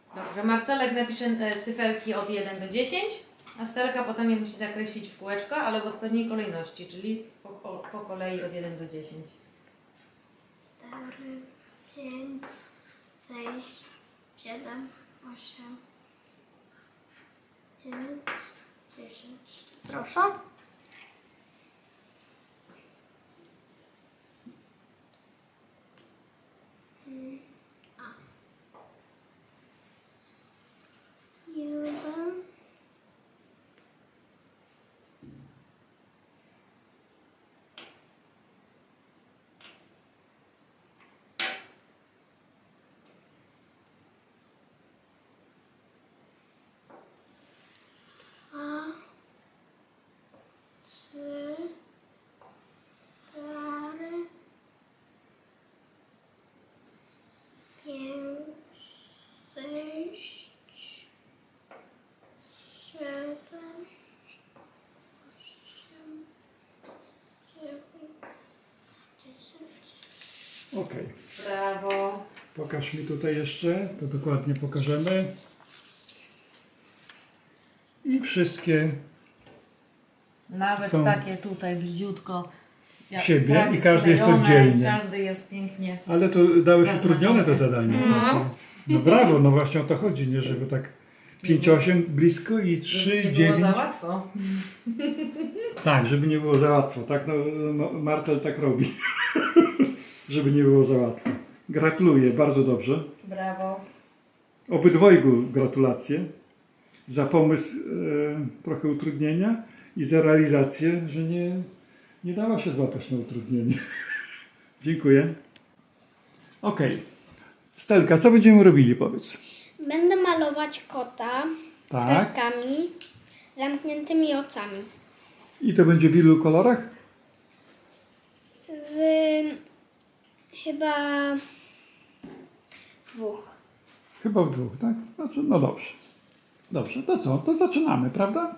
Dobrze, Marcelek napisze cyferki od 1 do 10, a Stelka potem je musi zakreślić w kółeczko, ale w odpowiedniej kolejności, czyli po kolei od 1 do 10. 4, 5, 6, 7, 8, 9, 10. Proszę. Jeden. Dwa. 3. 4. 5. 6. 7. 8. 9. 10. Okej. Brawo. Pokaż mi tutaj jeszcze, to dokładnie pokażemy. I wszystkie Nawet są takie tutaj bździutko. Jak siebie prawie i każdy jest sklejone, oddzielnie. Każdy jest pięknie. Ale to dałeś Zaznaczone. utrudnione to zadanie. No brawo, no właśnie o to chodzi, nie? Żeby tak 5-8 blisko i 3, Nie 9. było za łatwo. Tak, żeby nie było za łatwo. Tak, no, Martel tak robi. Żeby nie było za łatwo. Gratuluję, bardzo dobrze. Brawo. Obydwojgu gratulacje za pomysł trochę utrudnienia i za realizację, że nie dała się złapać na utrudnienie. Dziękuję. Okej. Stelka, co będziemy robili, powiedz? Będę malować kota Tak. kredkami zamkniętymi oczami. I to będzie w ilu kolorach? Chyba 2. Chyba w 2, tak? Znaczy, no dobrze. Dobrze, to co? To zaczynamy, prawda?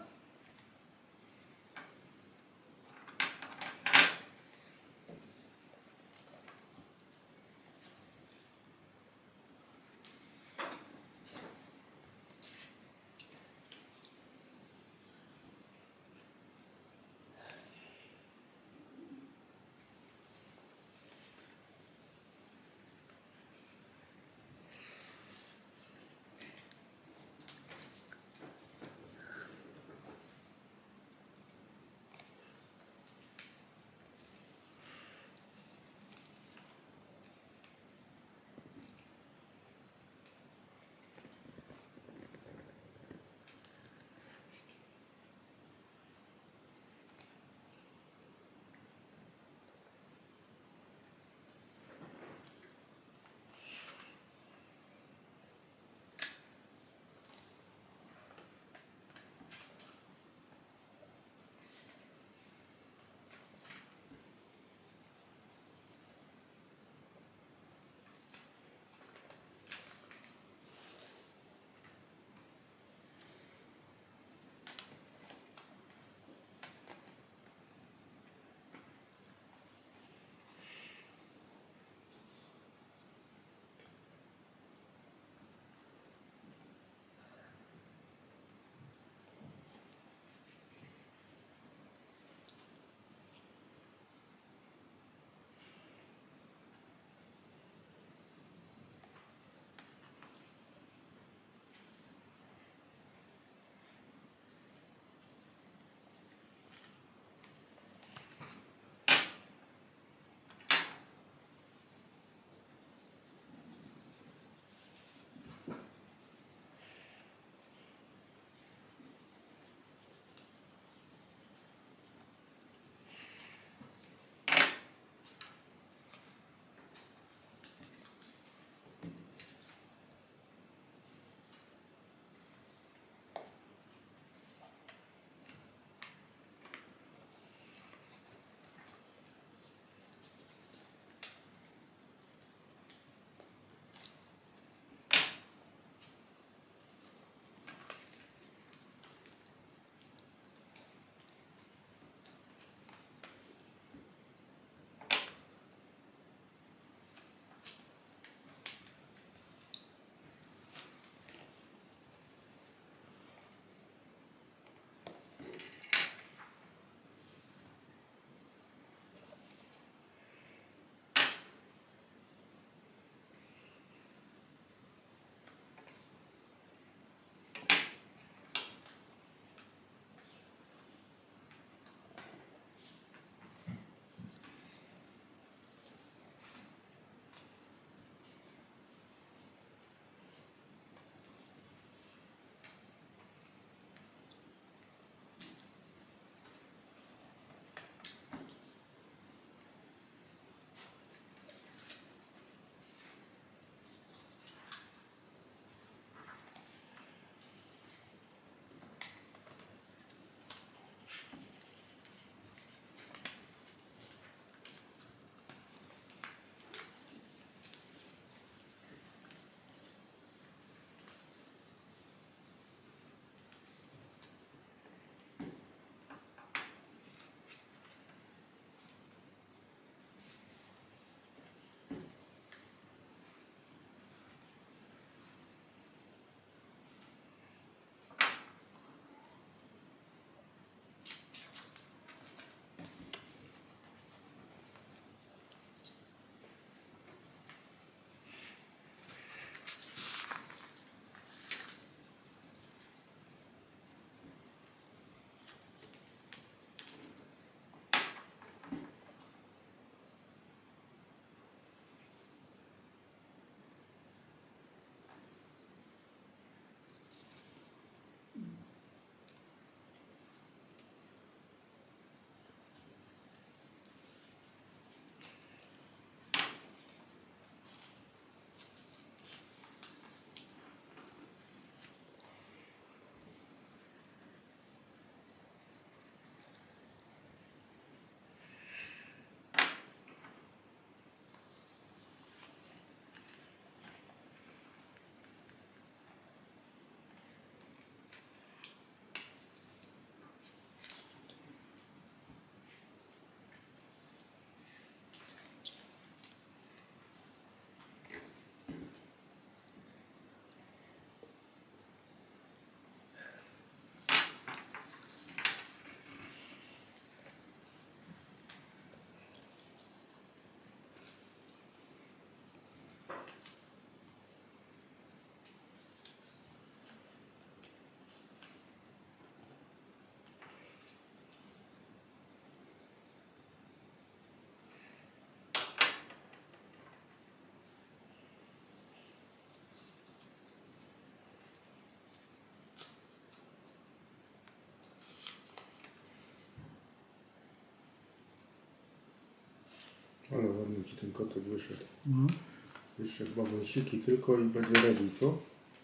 żeby ci ten kotek wyszedł. No. Jeszcze chyba wąsiki tylko i będzie ready, co?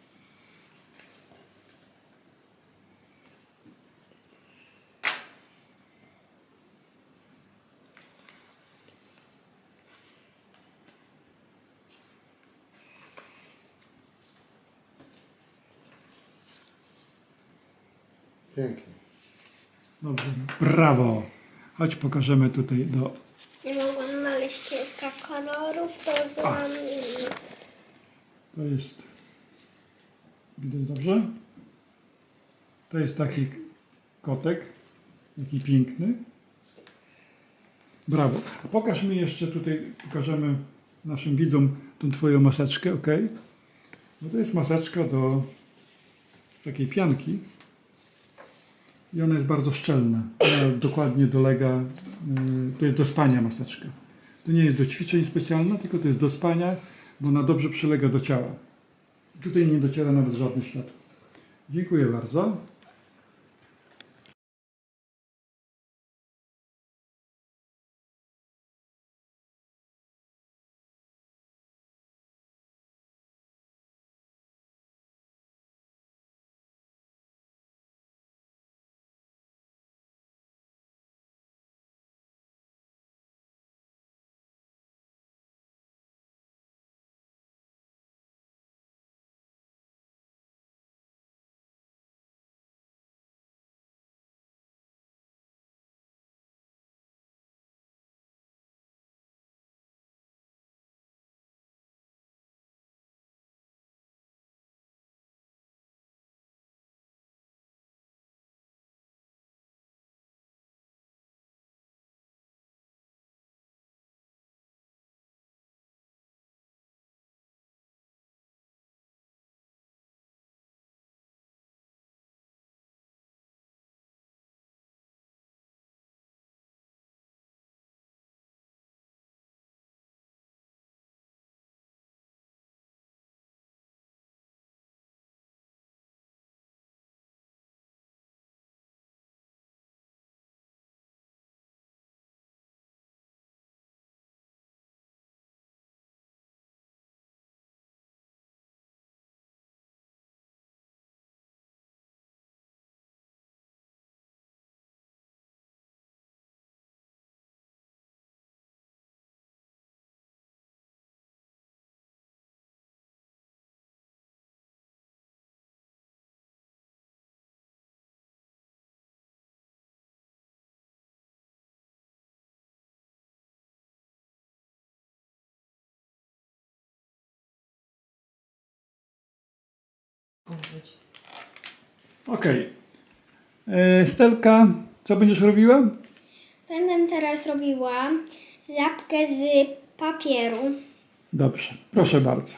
Pięknie. Dobrze, brawo. Chodź pokażemy tutaj do... Nie mogłam znaleźć kilka kolorów, to złam. To jest... Widać dobrze? To jest taki kotek. Jaki piękny. Brawo. A pokaż mi jeszcze tutaj, pokażemy naszym widzom tą twoją maseczkę, ok? No to jest maseczka z takiej pianki. I ona jest bardzo szczelna. Ona dokładnie dolega, to jest do spania maseczka. To nie jest do ćwiczeń specjalna, tylko to jest do spania, bo ona dobrze przylega do ciała. Tutaj nie dociera nawet żadne światło. Dziękuję bardzo. Ok. Stelka, co będziesz robiła? Będę teraz robiła zapkę z papieru. Dobrze, proszę bardzo.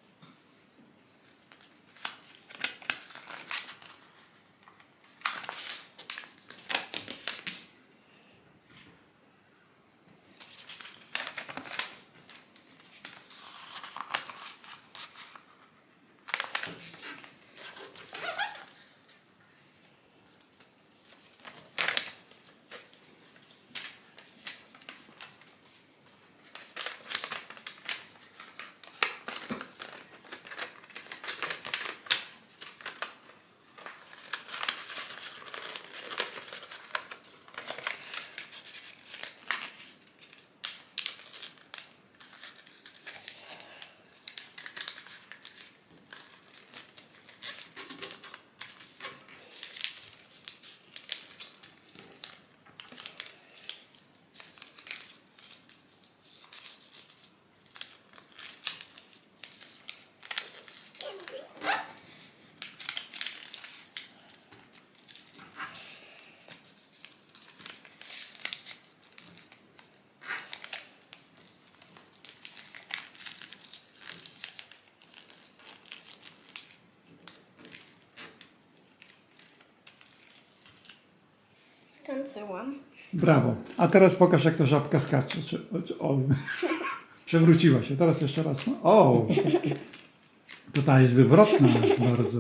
Skończyłam. Brawo. A teraz pokaż, jak ta żabka skacze. O, przewróciła się. Teraz jeszcze raz. O! To ta jest wywrotna bardzo.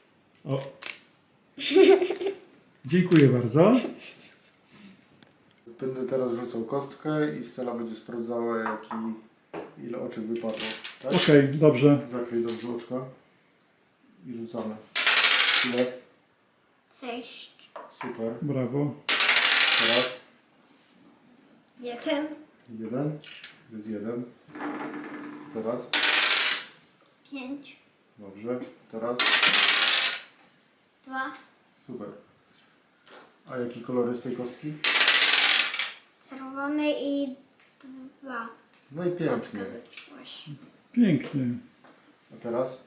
O. Dziękuję bardzo. Będę teraz rzucał kostkę i Stella będzie sprawdzała ile oczek wypadło. Tak? Okej, dobrze. Zakryj dobrze oczka. I rzucamy. Ile? 6. Super. Brawo. Teraz 1. 1. Jest 1. Teraz. 5. Dobrze. Teraz. 2. Super. A jaki kolor jest tej kostki? Czerwony i 2. No i pięknie. Pięknie. A teraz?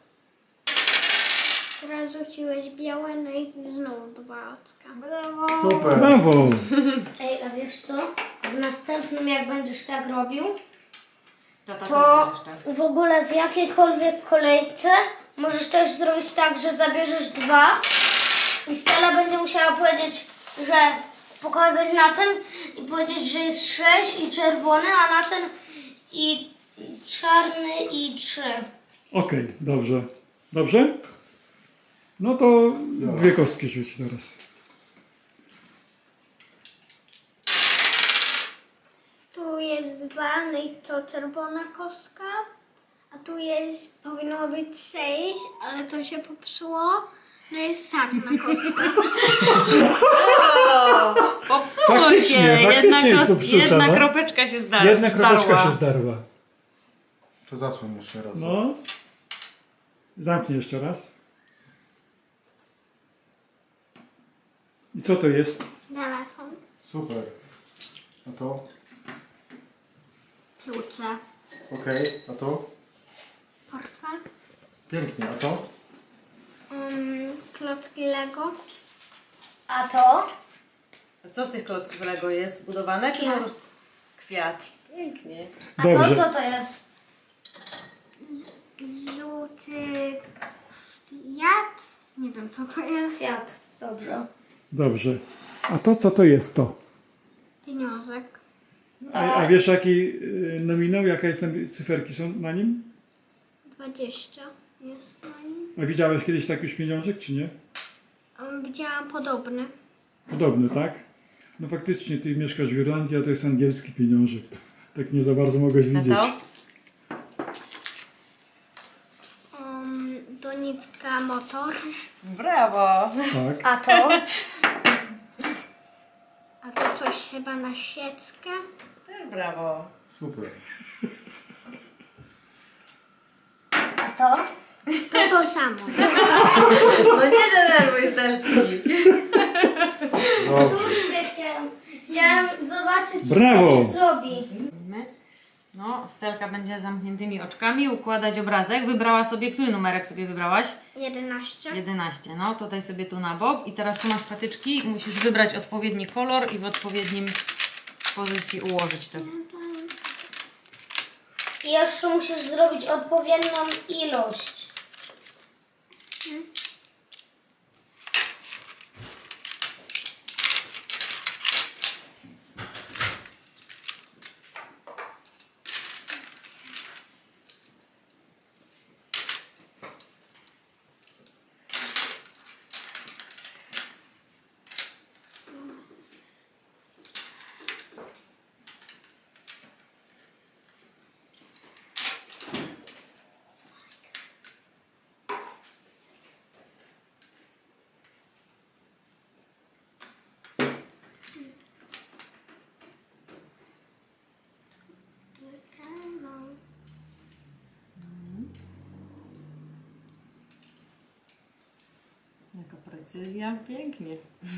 Teraz rzuciłeś białe, no i znowu 2 oczka. Brawo! Super. Brawo. Ej, a wiesz co? W następnym jak będziesz tak robił, Tata, to co jeszcze? w ogóle w jakiejkolwiek kolejce możesz też zrobić tak, że zabierzesz 2 i Stella będzie musiała powiedzieć, że pokazać na ten i powiedzieć, że jest 6 i czerwony, a na ten i czarny i 3. Okej, dobrze. Dobrze? No to 2 kostki rzuć teraz. Tu jest 2, no i to czerwona kostka, a tu jest, powinno być 6, ale to się popsuło. No jest czarna kostka. O, popsuło Faktycznie, się. faktycznie jest popsuta, Jedna no. kropeczka się zdarła. Jedna kropeczka się zdarła. To zasłoń jeszcze raz. No. Zamknij jeszcze raz. I co to jest? Telefon, Super. A to? klucze, Okej. A to? portfel, Pięknie. A to? klocki Lego. A to? A co z tych klocków Lego jest zbudowane? Czy Kwiat. są... Kwiat. Pięknie. A Dobrze. to co to jest? Żółty kwiat? Nie wiem co to jest. Kwiat, dobrze. Dobrze. A to co to jest to? Pieniążek. A wiesz jaki nominał, jaka jest tam, cyferki są na nim? 20 jest na nim. A widziałeś kiedyś taki już pieniążek, czy nie? Widziałam podobny. Podobny, tak? No faktycznie, ty mieszkasz w Irlandii, a to jest angielski pieniążek. Tak nie za bardzo mogłeś A widzieć. to? Donicka motor. Brawo. Tak. A to? A to coś chyba na sieckę. Też brawo. Super. A to? To samo. No nie denerwuj Stelki. Dobrze. Chciałam zobaczyć, Brawo! co się zrobi. No, Stelka będzie z zamkniętymi oczkami układać obrazek. Wybrała sobie, który numerek sobie wybrałaś? 11. 11. No, tutaj sobie tu na bok. I teraz tu masz patyczki. Musisz wybrać odpowiedni kolor i w odpowiednim pozycji ułożyć to. I jeszcze musisz zrobić odpowiednią ilość. Jaka precyzja. Pięknie.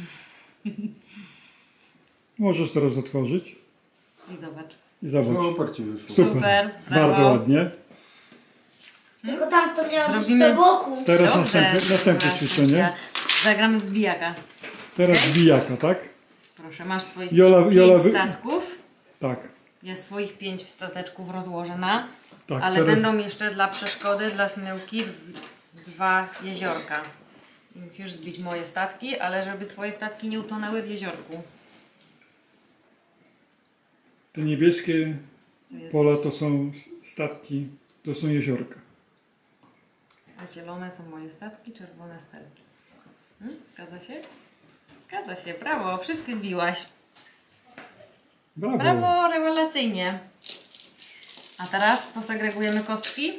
Możesz teraz otworzyć I zobacz. i zobacz. No, oparcie wyszło. Super. Super. Brawo. Bardzo ładnie. Tylko tam to miało być Zrobimy- do boku. Teraz Dobrze. następne ćwiczenie. Zagramy w zbijaka. Teraz zbijaka, tak? Proszę, masz swoich Jola, 5 wy- statków. Tak. Ja swoich 5 stateczków rozłożę na. Tak, Ale teraz będą jeszcze dla przeszkody, dla Smyłki 2 jeziorka. I musisz zbić moje statki, ale żeby twoje statki nie utonęły w jeziorku. te niebieskie To jest pola to są statki, to są jeziorka. A zielone są moje statki, czerwone stelki. Zgadza się? Zgadza się, brawo, wszystkie zbiłaś. Brawo. Brawo, rewelacyjnie. A teraz posegregujemy kostki.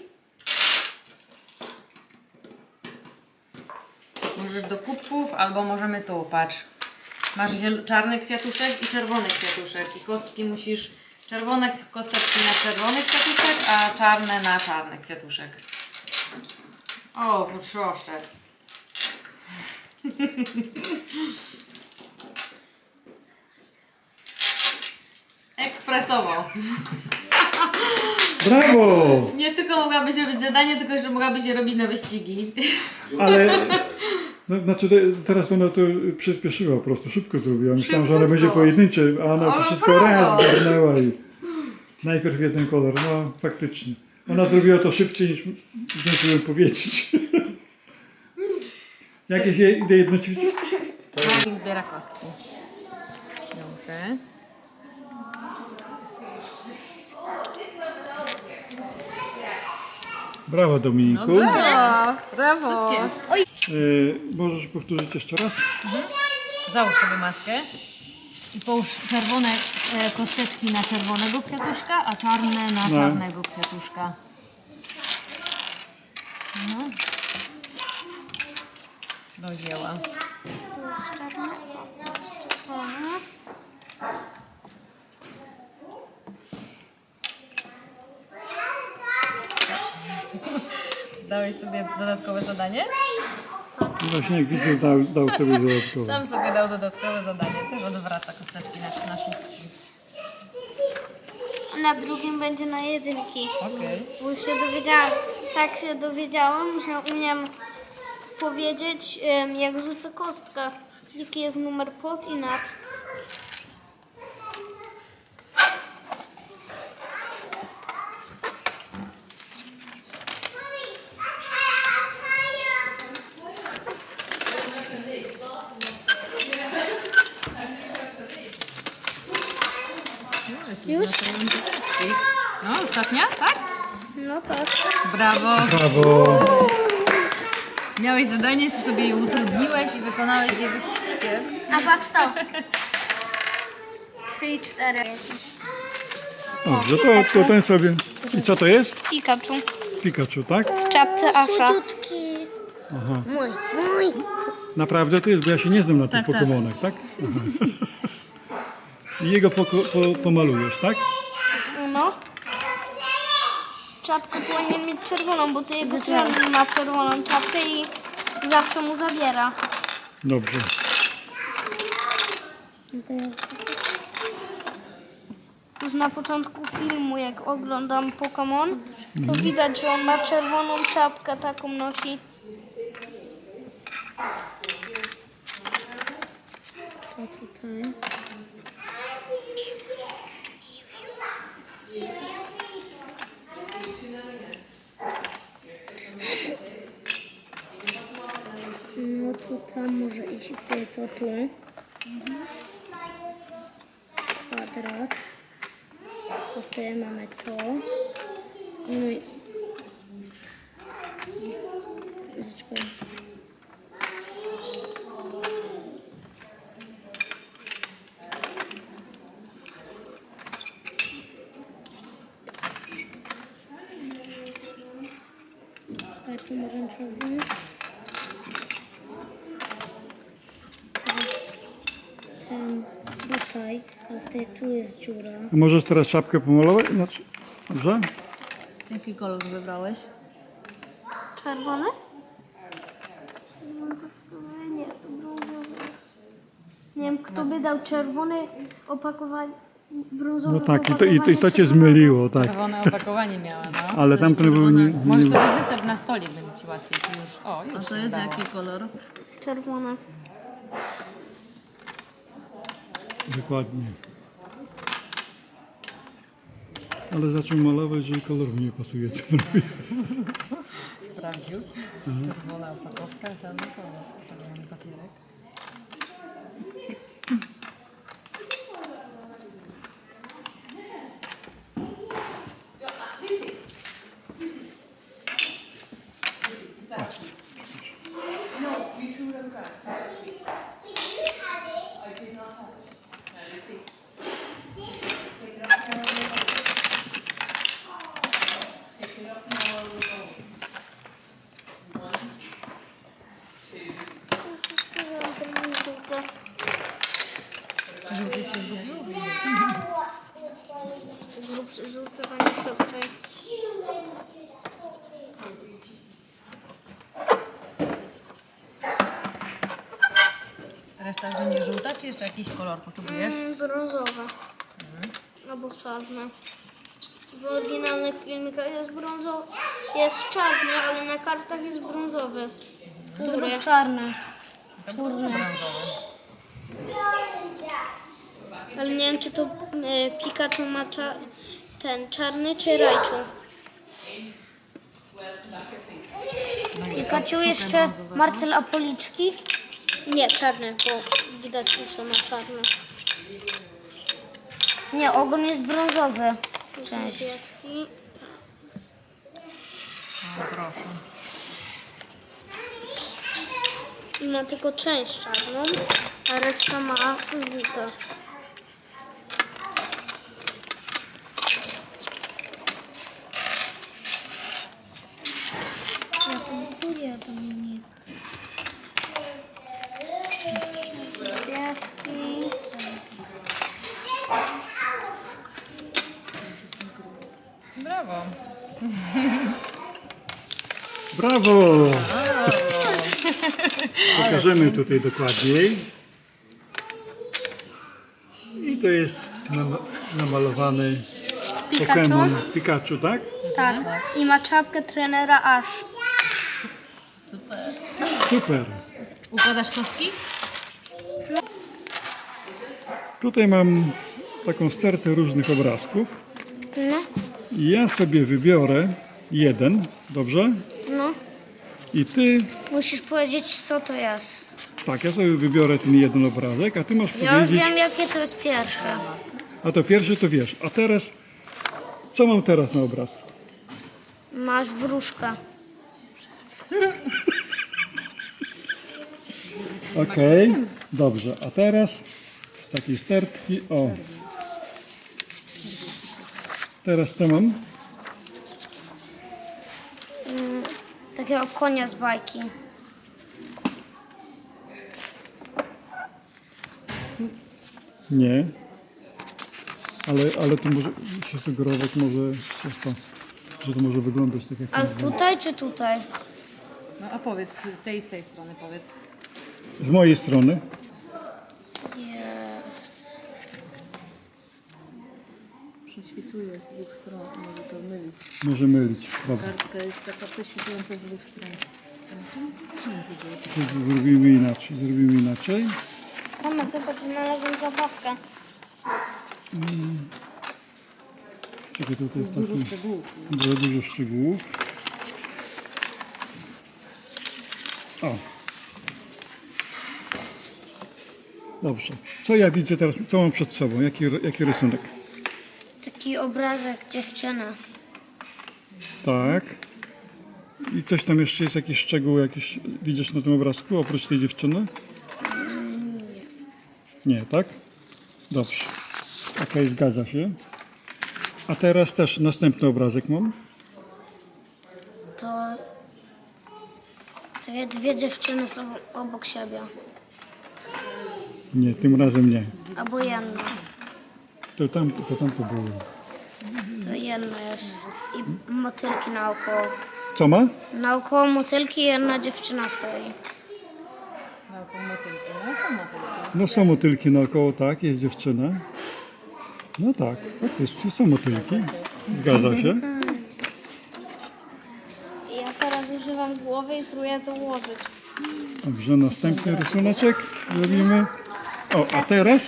Możesz do kubków, albo możemy tu, patrz. Masz czarny kwiatuszek i czerwony kwiatuszek. I kostki musisz... Czerwone kosteczki na czerwony kwiatuszek, a czarne na czarny kwiatuszek. O, proszę. Ekspresowo. Brawo! Nie tylko mogłabyś robić zadanie, tylko jeszcze mogłabyś je robić na wyścigi. Ale... No, znaczy teraz ona to przyspieszyła po prostu, szybko zrobiła. Myślałam, że ona będzie pojedyncze, a ona to wszystko raz zgarnęła i najpierw jeden kolor. No faktycznie. Ona zrobiła to szybciej niż zdążyłem powiedzieć. Jakieś jedno ćwiczenie? Dominik zbiera kostki. Dobrze. Brawo Dominiku. Brawo. Możesz powtórzyć jeszcze raz? Załóż sobie maskę i połóż czerwone kosteczki na czerwonego kwiatuszka, a czarne na czarnego kwiatuszka. No. Do dzieła. Tu jest czarne, tu jest czerwone. Dałeś sobie dodatkowe zadanie? No właśnie jak widzę dał sobie dodatkowo. Sam sobie dał dodatkowe zadanie. Też odwraca kosteczki na szóstki. Na drugim będzie na jedynki. Okej. Bo już się dowiedziałam, tak się dowiedziałam, że umiem powiedzieć, jak rzucę kostkę, jaki jest numer pod i nad. Już? No, ostatnia, tak? No tak. Brawo. Brawo! Miałeś zadanie, jeszcze sobie je utrudniłeś i wykonałeś je wyśmienicie. A patrz to. 3 i 4. Dobrze, to ten sobie. I co to jest? Pikachu. Pikachu, tak? W czapce Asha. Aha. Mój. Naprawdę to jest, bo ja się nie znam na tych Tak, tak. Pokemonach, tak? Aha. I jego pomalujesz, tak? No. Czapkę powinien mieć czerwoną, bo ty jego czerwony ma czerwoną czapkę i zawsze mu zabiera. Dobrze. Już na początku filmu, jak oglądam Pokémon, to widać, że on ma czerwoną czapkę, taką nosi. To tutaj. No to tam może iść wtedy to tu. Kwadrat. To wtedy mamy to. No i... Zaczekaj. A tu pomarańczowy. Teraz ten tutaj, a wtedy tu jest dziura. A możesz teraz czapkę pomalować? Znaczy, dobrze? Jaki kolor wybrałeś? Czerwony? No to nie, to brązowy. Nie wiem, kto by dał czerwony opakowanie, brązowe No tak, i opakowanie to cię czerwonego. zmyliło, tak. Czerwone opakowanie miała, no. Ale To jest tamten był czerwone. nie- Możesz nie- sobie wysyp na stolik, będzie ci łatwiej. Tu już. O, już. A to jest jaki kolor? Czerwone. Dokładnie. Ale zaczął malować, że kolor mi nie pasuje. Co robię. Sprawdził. Czerwona opakowka, czarny kolor. Czerwony papierek. przerzucanie szybciej. Reszta już będzie żółta, czy jeszcze jakiś kolor potrzebujesz? Brązowe. Albo czarne. W oryginalnych filmikach jest brązowy. Jest czarny, ale na kartach jest brązowy. Który? Czarny. To brązowe. Ale nie wiem, czy to Pikachu ma ten czarny, czy Raichu. Pikachu jeszcze Marcel, a policzki? Nie, czarny, bo widać, że ma czarny. Nie, ogon jest brązowy. Część. Niebieski. O, proszę. I ma tylko część czarną, a reszta ma żółte. Ja to buduję, to nie. Niebieski. Brawo. Brawo! Pokażemy tutaj dokładniej. I to jest namalowany Pokémon Pikachu, tak? Tak. I ma czapkę trenera Ash. Super. Super. Układasz kostki? Tutaj mam taką stertę różnych obrazków. No. I ja sobie wybiorę jeden, dobrze? No. I ty, Musisz powiedzieć, co to jest. tak, ja sobie wybiorę ten jeden obrazek, a ty masz Ja już powiedzieć, wiem, jakie to jest pierwsze. a to pierwszy to wiesz. A teraz, co mam teraz na obrazku? Masz wróżkę. Okej, dobrze. A teraz z takiej stertki, o. Teraz co mam? Takiego konia z bajki. Nie. Ale to może się sugerować może przez to, że to może wyglądać tak jak Ale tutaj czy tutaj? No a powiedz, z tej strony powiedz. z mojej strony. Jest. Prześwituje z dwóch stron, może to mylić. Może mylić. Dobra. Kartka jest taka prześwitująca z dwóch stron. To zrobimy inaczej. Zrobimy inaczej. Mama, zobacz, znalazłem zabawkę. Czekaj, tutaj jest Dużo taki szczegółów. dużo szczegółów. O. Dobrze. Co ja widzę teraz? Co mam przed sobą? Jaki rysunek? Taki obrazek dziewczyny. Tak. I coś tam jeszcze jest, jakieś szczegóły jakieś widzisz na tym obrazku, oprócz tej dziewczyny? Nie, tak? Dobrze. Okej, zgadza się. A teraz też następny obrazek mam. To takie dwie dziewczyny są obok siebie. Nie, tym razem nie. Albo jedna. To tam to było. To jedna jest. I motylki naokoło. Co ma? Naokoło motylki jedna dziewczyna stoi. Naokoło motylki. No są motylki. No są motylki naokoło, tak, jest dziewczyna. No tak, faktycznie są motylki. Zgadza się. Ja teraz używam głowy i próbuję to ułożyć. Dobrze, następny rysuneczek robimy. O, a teraz?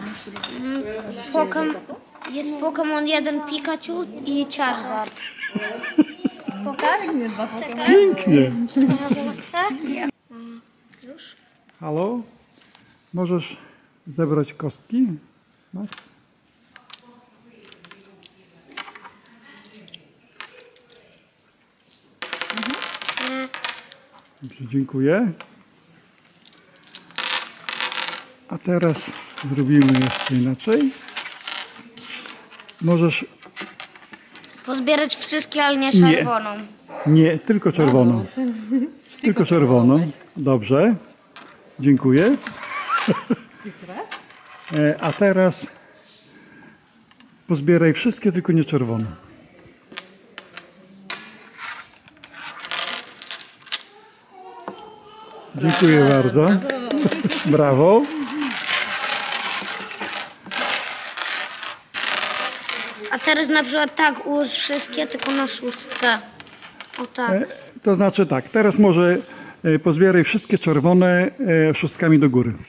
Jest Pokémon 1 Pikachu i Charizard. Pokaż? Nie, dwa Pokémon. Pięknie. Już? Halo? Możesz zebrać kostki, Max? Dobrze, dziękuję. A teraz zrobimy jeszcze inaczej. Możesz... Pozbierać wszystkie, ale nie czerwoną. Nie, tylko czerwoną. Tylko czerwoną. Dobrze. Dziękuję. Jeszcze raz? A teraz pozbieraj wszystkie, tylko nie czerwone. Dziękuję bardzo. Brawo. A teraz na przykład tak ułóż wszystkie, tylko na szóstkę. O tak. To znaczy tak, teraz może pozbieraj wszystkie czerwone szóstkami do góry.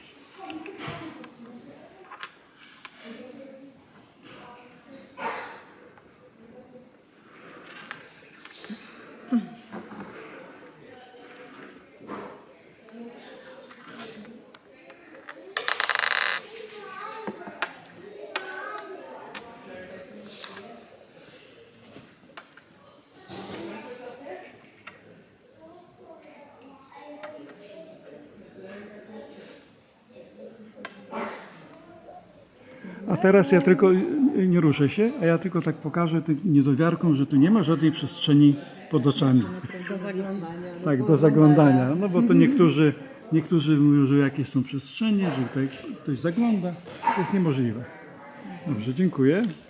A teraz ja tylko, nie ruszę się, a ja tylko tak pokażę tym niedowiarkom, że tu nie ma żadnej przestrzeni pod oczami. Do zaglądania. Tak, do zaglądania. No bo to niektórzy mówią, że jakieś są przestrzenie, że tutaj ktoś zagląda. To jest niemożliwe. Dobrze, dziękuję.